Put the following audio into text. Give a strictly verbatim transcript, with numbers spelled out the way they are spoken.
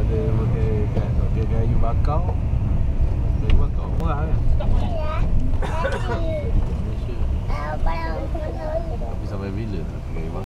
dia pakai pakai kayu bakar. Kayu bakar murah kan? Tapi sampai bila nak pakai kayu bakar?